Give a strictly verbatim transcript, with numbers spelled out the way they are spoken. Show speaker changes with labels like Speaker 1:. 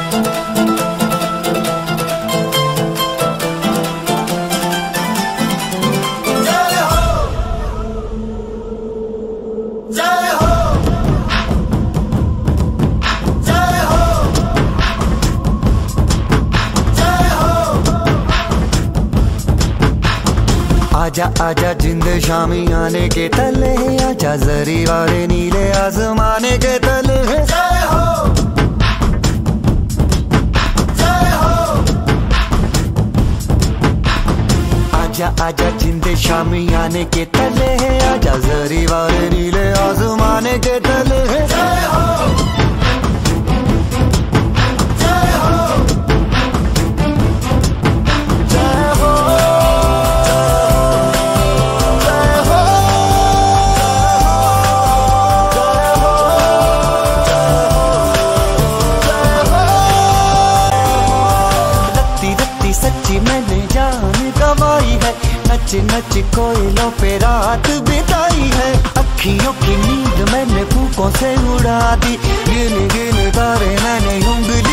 Speaker 1: आजा आजा जिंद शामी आने के तले, आजा जरी वाले नीले आसमाने के तले। जय हो जय हो। आजा आजा जिंद शामी आने के तले, आजा जरी वाले नीले आसमाने के तले। जय हो सच्ची मैंने जान गवाई है, नच नच कोयलों पे रात बिताई है। अखियों की नींद मैंने फूकों से उड़ा दी, गिन गिन तारे मैंने उंगली